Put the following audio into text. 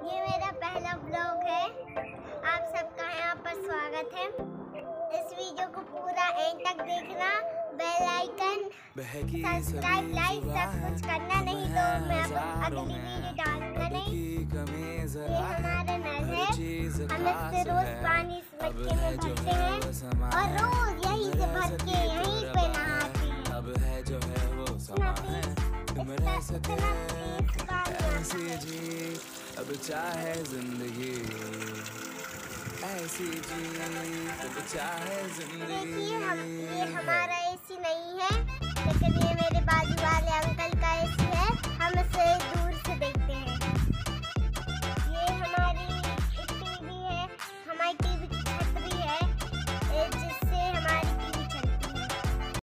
ये मेरा पहला ब्लॉग है। आप सबका यहाँ पर स्वागत है। इस वीडियो को पूरा एंड तक देखना। बेल आइकन, सब्सक्राइब, लाइक सब कुछ करना, नहीं तो मैं अगली वीडियो डालूंगा नहीं। ये हमारा नल है, हम इससे रोज पानी इस मटके में भरते हैं और रोज यहीं से भर के यहीं पे नहाते हैं। अब है जो है वो समा है, तुम रह सके ऐसी जी, अब चाहे जिंदगी ऐसी जी, अब चाहे जिंदगी। देखिए ये हमारा एसी नहीं है,